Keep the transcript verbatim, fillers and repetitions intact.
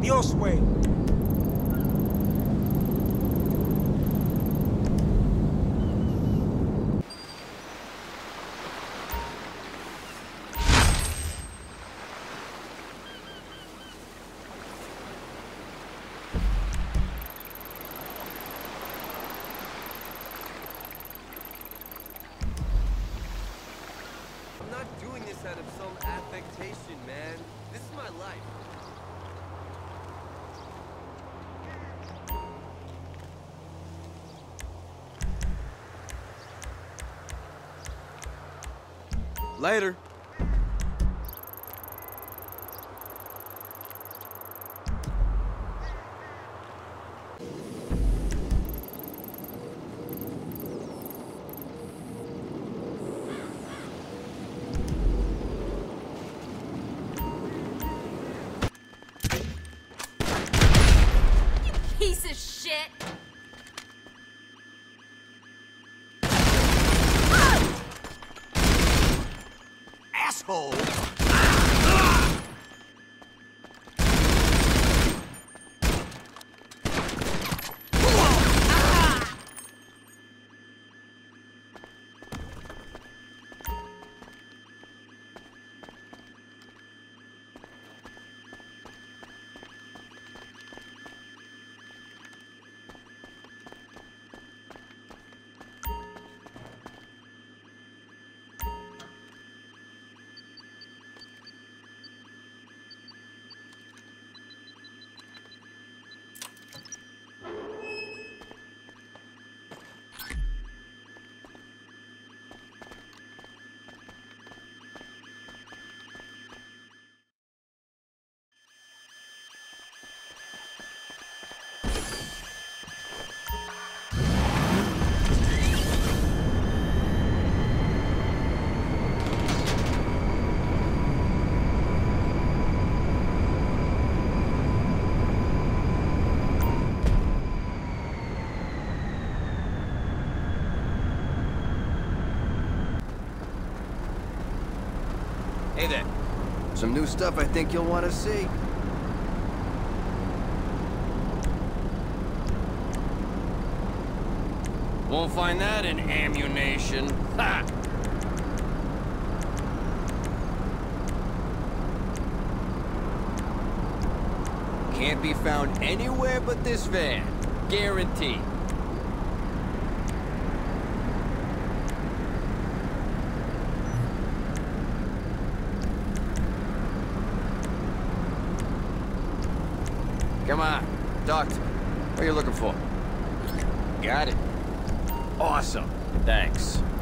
Dios way. I'm not doing this out of some affectation, man. This is my life. Later. Piece of shit! Asshole! Hey there. Some new stuff I think you'll want to see. Won't find that in ammunition. Ha! Can't be found anywhere but this van. Guaranteed. Come on, talk to me. What are you looking for? Got it. Awesome. Thanks.